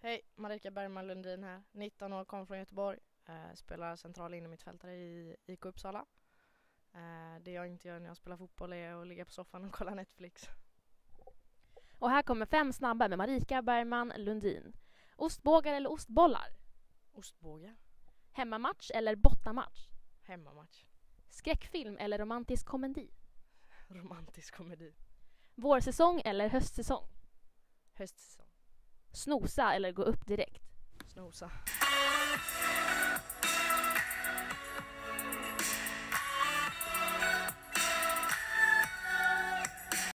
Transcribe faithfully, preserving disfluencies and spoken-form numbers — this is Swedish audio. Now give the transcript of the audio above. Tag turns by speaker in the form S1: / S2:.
S1: Hej, Marika Bergman Lundin här. nitton år, kom från Göteborg. Eh, spelar central innermittfältare i I K Uppsala. Eh, det jag inte gör när jag spelar fotboll är att ligga på soffan och kolla Netflix.
S2: Och här kommer fem snabba med Marika Bergman Lundin. Ostbågar eller ostbollar?
S1: Ostbågar.
S2: Hemmamatch eller bortamatch?
S1: Hemmamatch.
S2: Skräckfilm eller romantisk komedi?
S1: Romantisk komedi.
S2: Vårsäsong eller höstsäsong?
S1: Höstsäsong.
S2: Snosa eller gå upp direkt?
S1: Snosa.